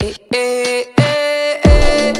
eh, eh, eh, eh.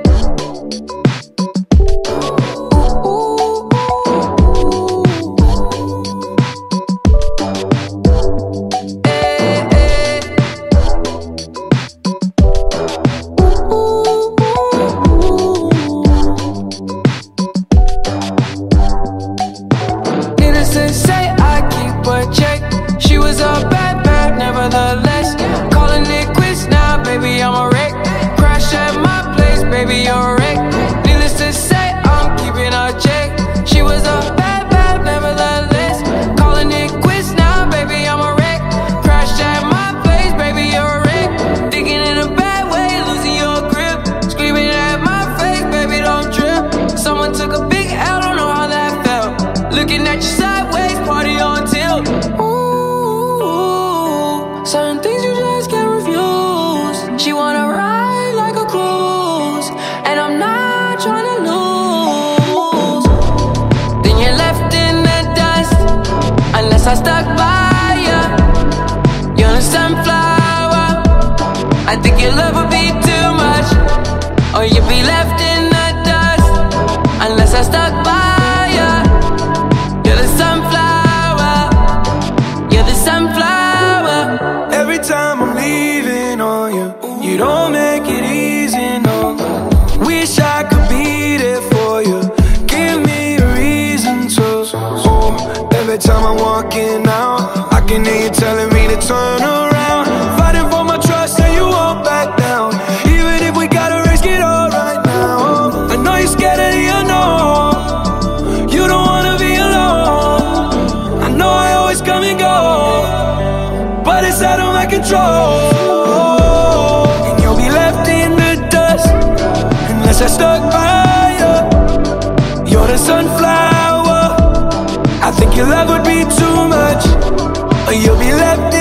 Needless to say, I keep a check. She was a bad, bad, nevertheless. Calling it quits now, baby, I'm a wreck. Crash at my place, baby, you're a wreck. Needless to say, I'm keeping a check. She was a bad, bad, nevertheless. Calling it quits now, baby, I'm a wreck. Crash at my place, baby, you're a wreck. Thinking in a bad way, losing your grip. Screaming at my face, baby, don't trip. Someone took a big L, don't know how that felt. Looking at you sideways, party on tilt. Ooh, certain things you just can't refuse. She wanna ride like a cruise, and I'm not trying to lose. Then you're left in the dust, unless I stuck by ya. You're a sunflower. I think your love would be too much, or you'd be left in the dust, unless I stuck by ya. You're the sunflower. You're the sunflower. Every time I'm leaving on you, you don't make it easy, no. Wish I could be there for you. Give me a reason to. Oh, every time I'm walking out, I can hear you telling me to turn around. Fighting for my trust and you won't back down. Even if we gotta risk it all right now. I know you're scared of the unknown. You don't wanna be alone. I know I always come and go, but it's out of my control. And you'll be left in the dust, unless I stuck by you. You're the sunflower. I think your love would be too much, or you'll be left